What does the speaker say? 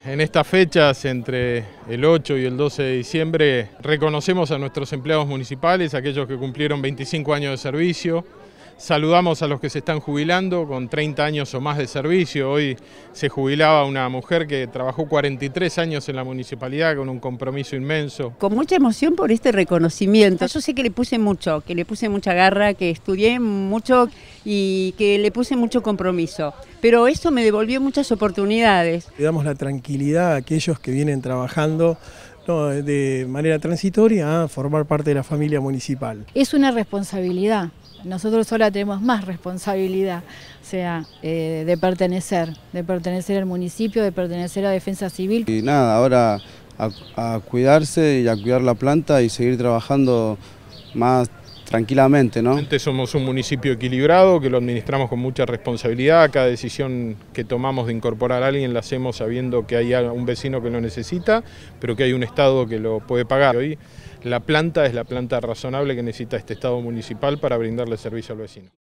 En estas fechas, entre el 8 y el 12 de diciembre, reconocemos a nuestros empleados municipales, aquellos que cumplieron 25 años de servicio. Saludamos a los que se están jubilando con 30 años o más de servicio. Hoy se jubilaba una mujer que trabajó 43 años en la municipalidad con un compromiso inmenso. Con mucha emoción por este reconocimiento. Yo sé que le puse mucho, que le puse mucha garra, que estudié mucho y que le puse mucho compromiso. Pero eso me devolvió muchas oportunidades. Le damos la tranquilidad a aquellos que vienen trabajando de manera transitoria a formar parte de la familia municipal. Es una responsabilidad. Nosotros ahora tenemos más responsabilidad, o sea, de pertenecer al municipio, de pertenecer a Defensa Civil. Y nada, ahora a cuidarse y a cuidar la planta y seguir trabajando más tranquilamente, ¿no? Somos un municipio equilibrado, que lo administramos con mucha responsabilidad. Cada decisión que tomamos de incorporar a alguien la hacemos sabiendo que hay un vecino que lo necesita, pero que hay un Estado que lo puede pagar. Hoy la planta es la planta razonable que necesita este Estado municipal para brindarle servicio al vecino.